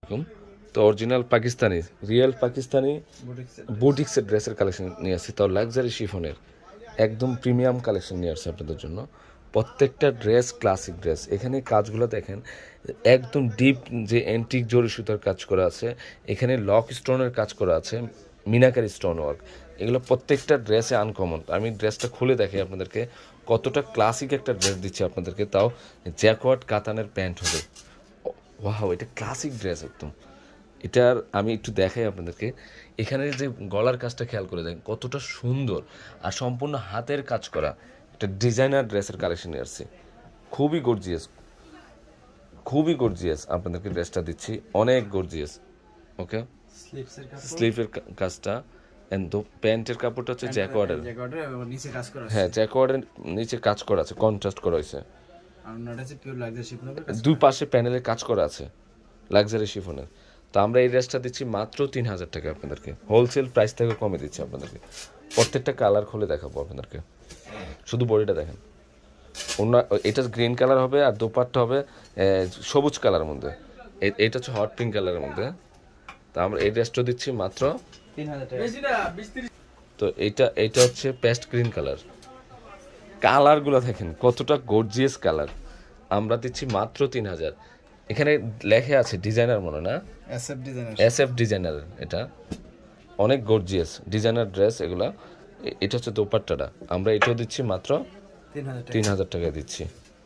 এরকম তো original Pakistani real Pakistani বুটিক্সের ড্রেসের কালেকশন নিয়ে আসছি, তাও লাক্সারি শিফনের একদম প্রিমিয়াম কালেকশন নিয়ে আসছে আপনাদের জন্য। প্রত্যেকটা ড্রেস ক্লাসিক ড্রেস। এখানে কাজগুলো দেখেন, একদম ডিপ যে অ্যান্টিক জরি সুতার কাজ করা আছে, এখানে লক স্টোনের কাজ করা আছে, মিনাকারি স্টোন ওয়ার্ক, এগুলো প্রত্যেকটা ড্রেসে আনকমন। আমি ড্রেসটা খুলে দেখি আপনাদেরকে কতটা ক্লাসিক একটা ড্রেস দিচ্ছি আপনাদেরকে, তাও জ্যাকওয়ার্ড কাতানের প্যান্ট হবে। ওয়াও, এটা ক্লাসিক ড্রেস একদম। এটার আমি একটু দেখাই আপনাদেরকে, এখানে যে গলার কাজটা খেয়াল করে দেখেন কতটা সুন্দর, আর সম্পূর্ণ হাতের কাজ করা একটা ডিজাইনার ড্রেসের কালেকশন নিয়ে আসছি। খুবই গর্জিয়াস, খুবই গর্জিয়াস আপনাদেরকে ড্রেসটা দিচ্ছি, অনেক গর্জিয়াস। ওকে, স্লিভের কাজটা এন্ড প্যান্টের কাপড়টা হচ্ছে জ্যাকওয়ার্ডের, হ্যাঁ জ্যাকওয়ার্ডের নিচে কাজ করা আছে, কন্ট্রাস্ট করা হয়েছে, দুই পাশে প্যানেলের কাজ করা আছে লাক্সারি শিফনের। তো আমরা এই ড্রেসটা দিচ্ছি মাত্র 3,000 টাকা আপনাদেরকে, হোলসেল প্রাইস থেকে কমে দিচ্ছি আপনাদেরকে। প্রত্যেকটা কালার খুলে দেখাবো আপনাদেরকে, শুধু বডিটা দেখেন। অন্য এটা গ্রিন কালার হবে, আর দোপাট্টা হবে সবুজ কালার মধ্যে, এটা হচ্ছে হট পিঙ্ক কালারের মধ্যে। তো আমরা এই ড্রেসটা দিচ্ছি মাত্র 3,000 টাকা। তো এইটা হচ্ছে পেস্ট গ্রিন কালার। কালারগুলো দেখেন কতটা গর্জিয়াস কালার, আমরা দিচ্ছি মাত্র 3,000। এখানে লেখা আছে ডিজাইনার মনে না, এসএফ ডিজাইনার, এটা অনেক গর্জিয়াস ডিজাইনার ড্রেস এগুলা। এটা হচ্ছে দোপাট্টাটা, আমরা এটাও দিচ্ছি মাত্র 3,000 টাকা দিচ্ছি।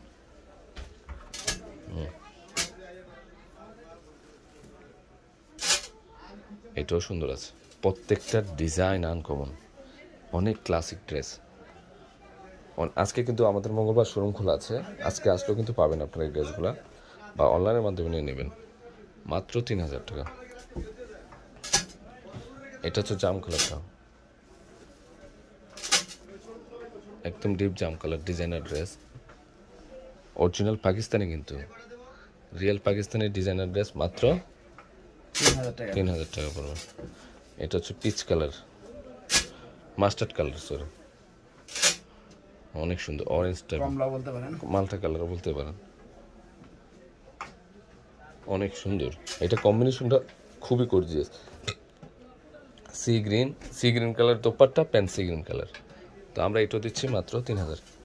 এটাও সুন্দর আছে, প্রত্যেকটা ডিজাইন আনকমন, অনেক ক্লাসিক ড্রেস। আজকে কিন্তু আমাদের মঙ্গলবার শোরুম খোলা আছে, আজকে আসলেও কিন্তু পাবেন আপনারা এই ড্রেসগুলো, বা অনলাইনের মাধ্যমে নিয়ে নেবেন মাত্র 3,000 টাকা। এটা হচ্ছে জাম কালারটা, একদম ডিপ জাম colour designer dress, original Pakistani, কিন্তু রিয়েল পাকিস্তানি ডিজাইনার ড্রেস, মাত্র 3,000 টাকা পড়বে। এটা হচ্ছে peach colour, mustard colour, sorry, অনেক সুন্দর, অরেঞ্জ টাইপ, মাল্টা কালার বলতে পারেন, অনেক সুন্দর। এটা কম্বিনেশনটা খুবই gorgeous, sea green colour dupatta, pant sea green colour. তো আমরা এটা দিচ্ছি মাত্র 3,000।